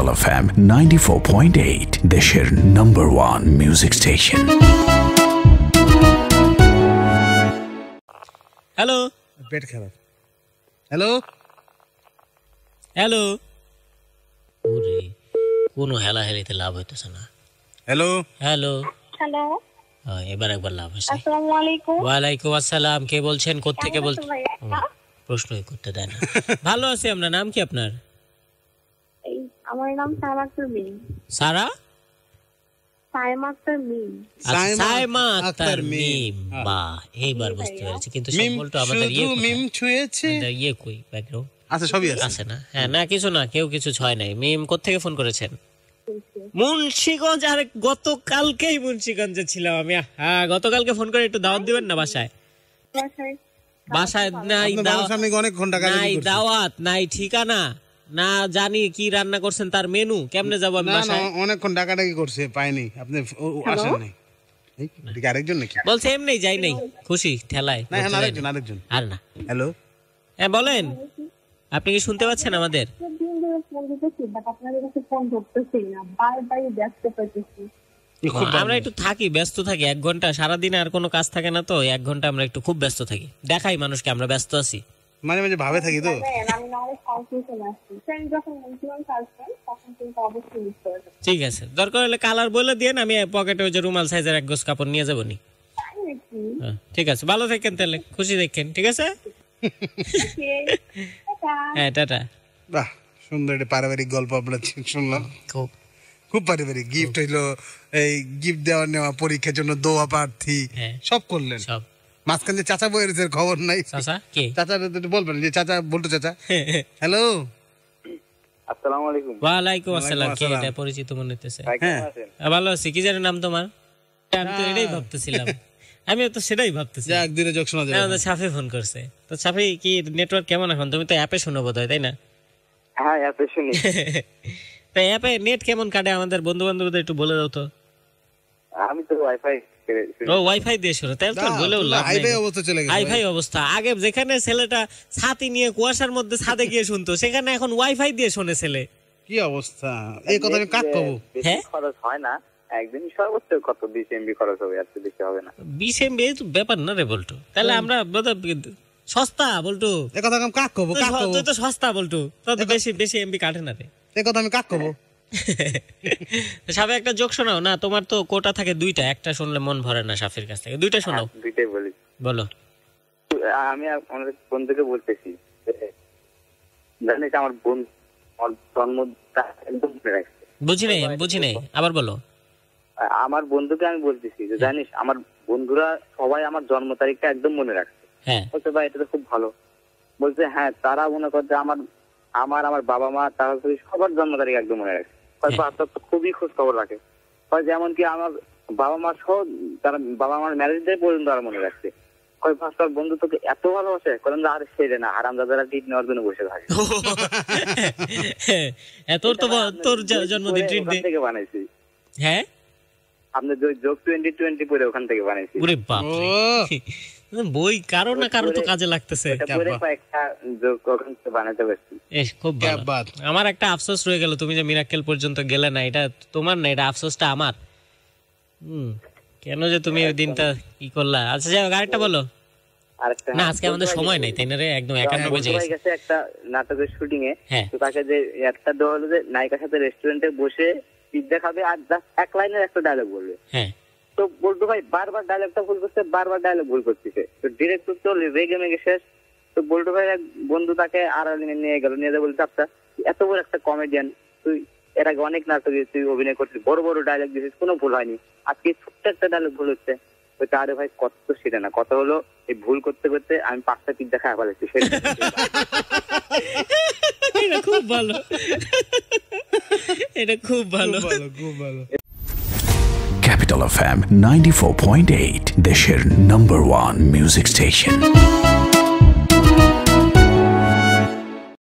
Capital FM 94.8 দেশের number 1 music station. Hello পেট খারাপ। হ্যালো হ্যালো, ওরে কোনো হেলাহেলিতে লাভ হইতেছে না। হ্যালো হ্যালো হ্যালো, এবার একবার লাভ হয়েছে। আসসালামু আলাইকুম। ওয়ালাইকুম আসসালাম, কে বলছেন, কোত্থেকে কেমন আছো বলছেন? ভাইয়া? প্রশ্নই করতে দেয় না। ভালো আছি আমরা। নাম কি আপনার? এই আমার নাম সাইমা আক্তার মিম। সারা সাইমা আক্তার মিম। সাইমা আক্তার মিম। বাহ, এইবার বুঝতে পেরেছি। কিন্তু সব বলতো আমাদের ইয়ে মিম ছুঁয়েছে, ইয়ে কই ব্যাকগ্রাউন্ড আচ্ছা সবই আছে। আছে না? হ্যাঁ, না কিছু না, কেউ কিছু ছয় নাই। মিম কোত্থেকে ফোন করেছেন? মুন্সিগঞ্জ। আর গতকালকেই মুন্সিগঞ্জে ছিলাম আমি। হ্যাঁ, গতকালকে ফোন করে একটু দাওয়াত দিবেন না বাসায়? বাসায় নাই দাওয়াত, নাই ঠিকানা, না জানি কি রান্না করছেন তার মেনু, কেমনে যাবো আমি বাসায়? অনেকক্ষণ ডাকাডাকি করছে, পাইনি, আপনি আসেন নাই। আরেকজন নাকি বলছে এমনি যাই নাই, খুশি ঠেলায়। আরেকজন আর না। হ্যালো হ্যাঁ বলেন, আপনি কি শুনতে পাচ্ছেন আমাদের? আমরা একটু থাকি, ব্যস্ত থাকি 1 ঘন্টা, সারাদিনে আর কোনো কাজ থাকে না তো 1 ঘন্টা আমরা একটু খুব ব্যস্ত থাকি, দেখাই মানুষকে আমরা ব্যস্ত আছি। মাঝে মাঝে ভাবে থাকি তো। ঠিক আছে, দরকার হলে কালার বলে দিয়েন, আমি পকেটে ওই যে রুমাল সাইজের 1 গজ কাপড় নিয়ে যাবো নি। ঠিক আছে, ভালো থাকেন তাহলে, খুশি দেখেন। ঠিক আছে, হ্যাঁ টাটা। বাহ, সুন্দর একটা পারিবারিক গল্প আপনার শুনলাম, খুব পারিবারিক। গিফট হইলো, এই গিফট দেওয়া নেওয়া, পরীক্ষার জন্য দোয়া প্রার্থী সব করলেন। সব মাঝখানে যে চাচা বইয়ের খবর নাই। চাচা কে? চাচা বলবেন যে চাচা বলতো চাচা। হ্যালো আসসালামু আলাইকুম। ওয়ালাইকুম আসসালাম। কে এটা? পরিচিত মনে হইতেছে। হ্যাঁ ভালো আছি। কি জানেন নাম তোমার? আমি তো এটাই ভাবতেছিলাম, আমিও তো সেটাই ভাবতেছি। যাক দিনে যোগ শোনা যাবে। আমাদের সাফি ফোন করছে। তো সাফি, কি নেটওয়ার্ক কেমন এখন? তুমি তো অ্যাপে শুনো বোধহয়, তাই না? হ্যাঁ অ্যাপে শুনি। তো অ্যাপে নেট কেমন কাটে আমাদের বন্ধু বান্ধবদের একটু বলে দাও তো। আমি তো ওয়াইফাই। ও ওয়াইফাই দিয়ে শুনো, তাহলে তো বলেও লাভ নাই। হাইফাই অবস্থা চলে গেছে। হাইফাই অবস্থা। আগে যেখানে ছেলেটা ছাতি নিয়ে কুয়াশার মধ্যে ছাদে গিয়ে শুনতো, সেখানে এখন ওয়াইফাই দিয়ে শোনে ছেলে। কি অবস্থা! এই কথা আমি কাক কব? হ্যাঁ, খরচ হয় না, একদিন সর্বোচ্চ কত 20 MB খরচ হবে, আর তো বেশি হবে না। 20 MB এই তো ব্যাপার না রে বলটু। তাহলে আমরা সস্তা বলটু। এই কথা আমি কাক কব? তুই তো সস্তা বলটু, তত বেশি এমবি কাটে না রে। এই কথা আমি কাক কব? সাফে একটা জোক শোনাও না, তোমার তো কোটা থাকে 2টা, একটা শুনলে মন ভরে না সাফের কাছ থেকে। 2টা শোনাও। 2টাই বলি। বলো। আমি আমার বন্ধুকে বলতেছি, জানিস আমার বন্ধু জন্মটা একদম মনে রাখছে। বুঝি নাই, আবার বলো। আমার বন্ধুকে আমি বলতেছি যে জানিস আমার বন্ধুরা সবাই আমার জন্ম তারিখটা একদম মনে রাখছে। হ্যাঁ বলছে ভাই এটা তো খুব ভালো। বলছে হ্যাঁ, তারা মনে করছে আমার বাবা মা, তারা সবার জন্ম তারিখ একদম মনে রাখছে। খুবই খোঁজ খবর রাখে। যেমন কি আমার বাবা মা সহ তারা বাবা মার ম্যারেজ ডে পর্যন্ত আর মনে রাখছে। তোর বন্ধু তোকে এত ভালোবাসে, আর সেরে না, আরাম দাদারা ট্রিট নেওয়ার জন্য বসে থাকে। তোর জন্মদিন ট্রিট থেকে বানাইছি। হ্যাঁ, আপনার যোগ 2020 পরে ওখান থেকে বানাইছি। ওরে বাপ রে, বই কারো না কারো তো কাজে লাগতেছে। খুব ভালো। আমার একটা আফসোস রয়ে গেল, তুমি যে মিরাক্কেল পর্যন্ত গেলে না। এটা তোমার না, এটা আফসোসটা আমার। কেন যে তুমি ওই দিনটা কি করলা? আচ্ছা যাও, আরেকটা বলো না। আজকে আমাদের সময় নাই, তাই না রে? একদম 51 বেজে গেছে। একটা নাটকের শুটিং এ তো তাকে যে একটা দেওয়া হলো যে নায়িকার সাথে রেস্টুরেন্টে বসে পিৎজা খাবে, আর জাস্ট 1 লাইনের একটা ডায়লগ বলবে। হ্যাঁ, তো বলতো ভাই বারবার ডায়লগটা ভুল করছে, বারবার ডায়লগ ভুল করতেছে। তো ডিরেক্টর তো রেগে মেগে শেষ। তো বলতো ভাই এক বন্ধু তাকে আড়ালে নিয়ে গেল, নিয়ে যা বলছে আচ্ছা এত বড় একটা কমেডিয়ান, তুই এর আগে অনেক নাটকে তুই অভিনয় করছিস, বড় বড় ডায়লগ দিয়েছিস, কোনো ভুল হয়নি, আজকে ছোট্ট একটা ডায়লগ ভুল হচ্ছে। তো আরে ভাই কত তো সেটা না, কথা হলো এই ভুল করতে করতে আমি 5টা পিৎজা খাওয়া ফেলেছি। এটা খুব ভালো, এটা খুব ভালো। Capital FM 94.8 দেশের নাম্বার 1 মিউজিক স্টেশন।